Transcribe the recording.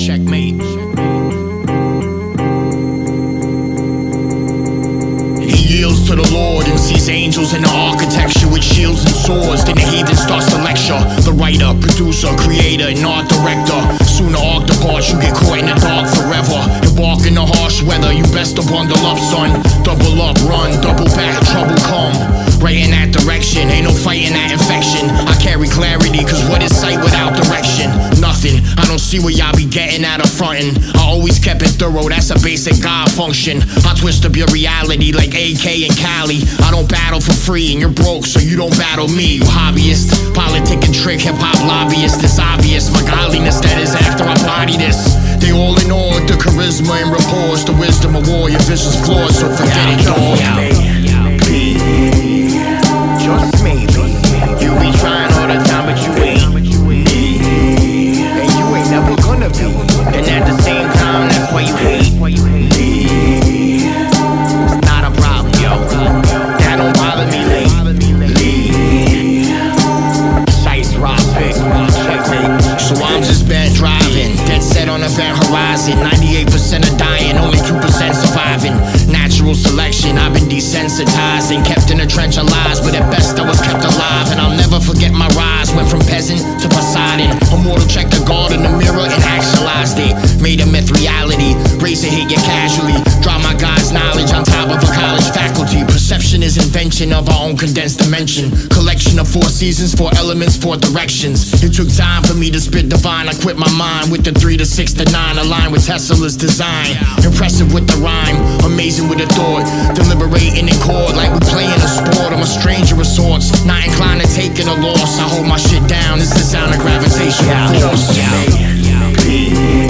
Checkmate. He yields to the Lord and sees angels in the architecture with shields and swords. Then the heathen starts to lecture. The writer, producer, creator, and art director. Soon the arc departs, you get caught in the dark forever. Embark in the harsh weather, you best to bundle up, son. Double up, run, double back, trouble come. Right in that direction, ain't no fighting that infection. I carry clarity, cause what is sight without direction? Nothing, I don't see where y'all be getting out of frontin'. I always kept it thorough, that's a basic God function. I twist up your reality like AK and Cali. I don't battle for free and you're broke, so you don't battle me. You hobbyist, politic and trick, hip-hop lobbyist. It's obvious, my godliness that is after I body this. They all in all, the charisma and rapport. The wisdom of war, your vision's flawed, so forget it, dog. Just maybe you be trying all the time, but you ain't me, and you ain't never gonna be. And at the same time, that's why you hate me. It's not a problem, yo. That don't bother me, Shice, rock, pick, checkmate. So I'm just bad driving, dead set on event horizon. 98% are dying, only 2% surviving. Natural selection, I've been desensitized and kept in a trench of lies, but at best I was kept alive. And I'll never forget my rise, went from peasant to Poseidon. Immortal checked the God in the mirror and actualized it. Made a myth reality, razor hit you casually. Drop my God's knowledge on top of a college faculty. Perception is invention of our own condensed dimension. Collection of 4 seasons, 4 elements, 4 directions. It took time for me to spit divine. I quit my mind with the 3 to 6 to 9, aligned with Tesla's design. Impressive with the rhyme, amazing with the thought, deliberating in chord like we playing a sport. I'm a stranger of sorts, not inclined to taking a loss. I hold my shit down, it's the sound of gravitational force.